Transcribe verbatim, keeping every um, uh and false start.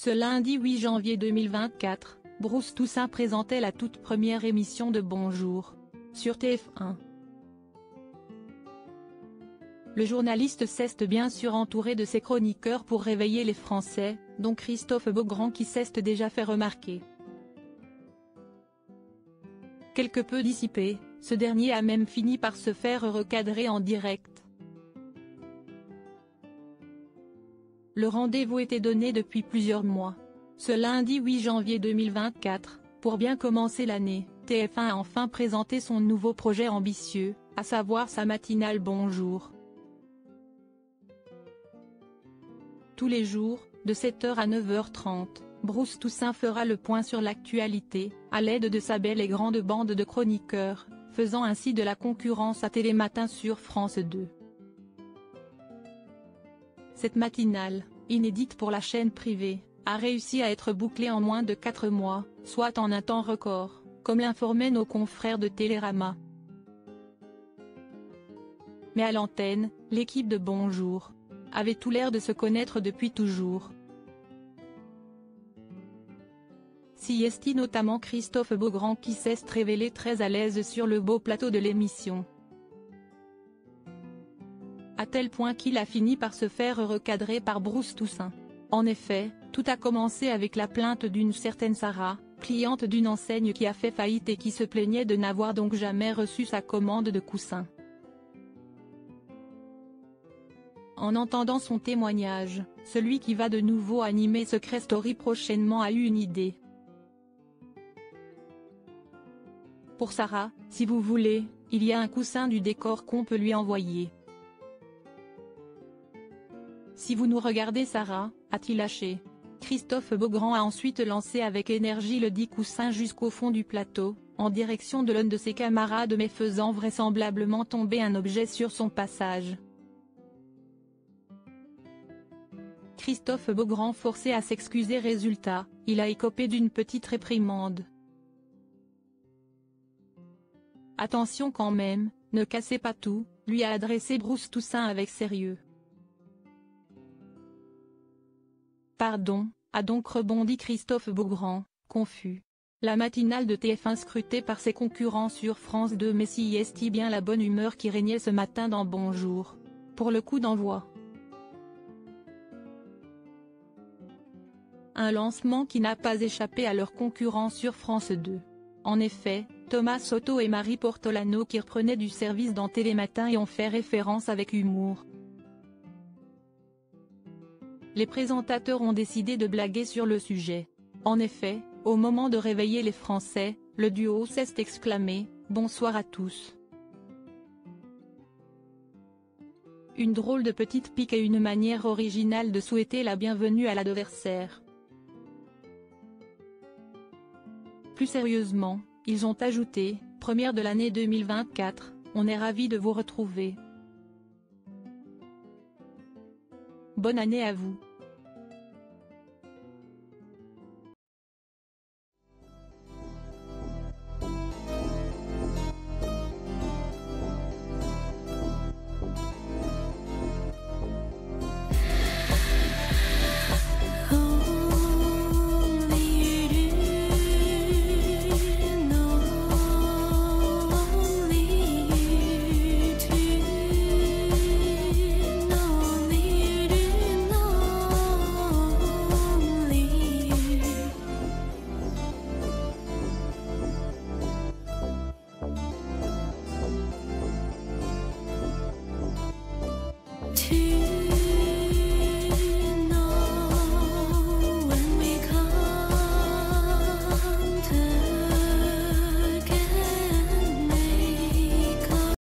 Ce lundi huit janvier deux mille vingt-quatre, Bruce Toussaint présentait la toute première émission de Bonjour sur T F un. Le journaliste s'est bien sûr entouré de ses chroniqueurs pour réveiller les Français, dont Christophe Beaugrand qui s'est déjà fait remarquer. Quelque peu dissipé, ce dernier a même fini par se faire recadrer en direct. Le rendez-vous était donné depuis plusieurs mois. Ce lundi huit janvier deux mille vingt-quatre, pour bien commencer l'année, T F un a enfin présenté son nouveau projet ambitieux, à savoir sa matinale Bonjour. Tous les jours, de sept heures à neuf heures trente, Bruce Toussaint fera le point sur l'actualité, à l'aide de sa belle et grande bande de chroniqueurs, faisant ainsi de la concurrence à Télématin sur France deux. Cette matinale, inédite pour la chaîne privée, a réussi à être bouclée en moins de quatre mois, soit en un temps record, comme l'informaient nos confrères de Télérama. Mais à l'antenne, l'équipe de Bonjour avait tout l'air de se connaître depuis toujours. Si est notamment Christophe Beaugrand qui s'est révélé très à l'aise sur le beau plateau de l'émission. À tel point qu'il a fini par se faire recadrer par Bruce Toussaint. En effet, tout a commencé avec la plainte d'une certaine Sarah, cliente d'une enseigne qui a fait faillite et qui se plaignait de n'avoir donc jamais reçu sa commande de coussins. En entendant son témoignage, celui qui va de nouveau animer Secret Story prochainement a eu une idée. Pour Sarah, si vous voulez, il y a un coussin du décor qu'on peut lui envoyer. Si vous nous regardez Sarah, a-t-il lâché. Christophe Beaugrand a ensuite lancé avec énergie le dit coussin jusqu'au fond du plateau, en direction de l'un de ses camarades mais faisant vraisemblablement tomber un objet sur son passage. Christophe Beaugrand forcé à s'excuser, résultat, il a écopé d'une petite réprimande. Attention quand même, ne cassez pas tout, lui a adressé Bruce Toussaint avec sérieux. Pardon, a donc rebondi Christophe Beaugrand, confus. La matinale de T F un scrutée par ses concurrents sur France deux, mais si est bien la bonne humeur qui régnait ce matin dans Bonjour. Pour le coup d'envoi. Un lancement qui n'a pas échappé à leurs concurrents sur France deux. En effet, Thomas Soto et Marie Portolano qui reprenaient du service dans Télématin y ont fait référence avec humour. Les présentateurs ont décidé de blaguer sur le sujet. En effet, au moment de réveiller les Français, le duo s'est exclamé « Bonsoir à tous ». Une drôle de petite pique et une manière originale de souhaiter la bienvenue à l'adversaire. Plus sérieusement, ils ont ajouté « Première de l'année deux mille vingt-quatre, on est ravis de vous retrouver. Bonne année à vous ». To